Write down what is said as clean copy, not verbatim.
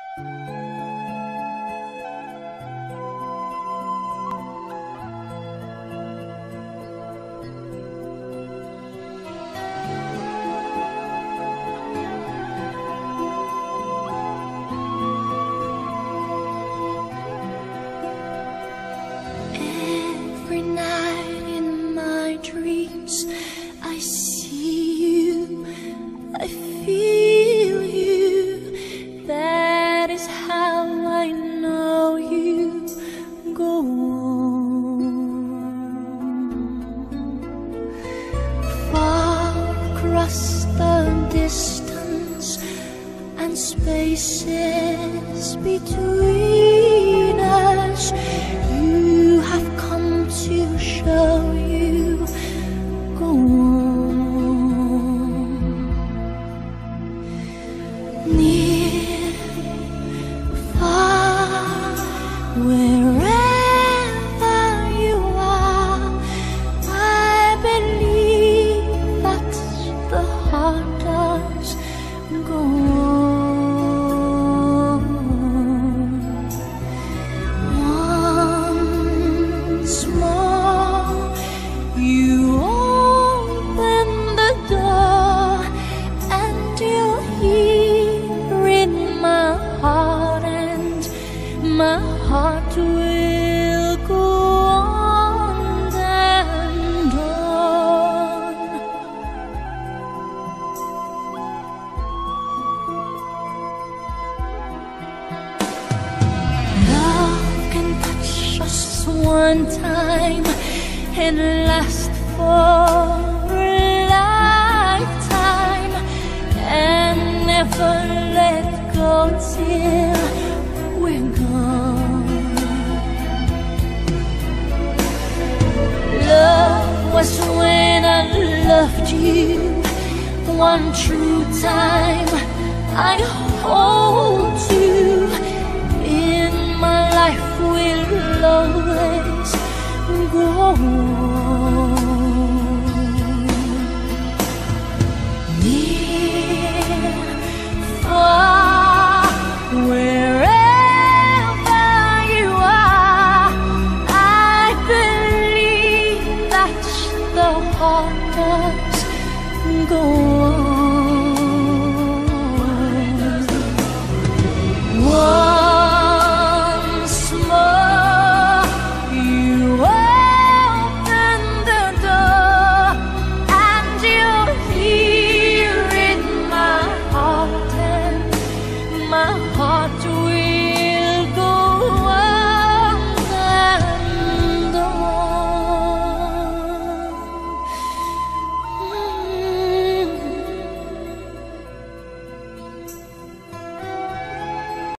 Every night in my dreams I see you, I feel you. That is how I know you. Go on. Far across the distance and spaces between us, you have come to show you. Go on. Near, far, wherever you are, I believe that the heart does. Go on. Once more, you open the door, and you're here in my heart, and my heart will go on and on. Love can touch us one time and last for a lifetime, and never let go till we're gone. Love was when I loved you one true time. I hold you in my life, will always go on. Near, far, wherever you are, I believe that the heart does go on. Once more, you open the door, and you're here in my heart, and my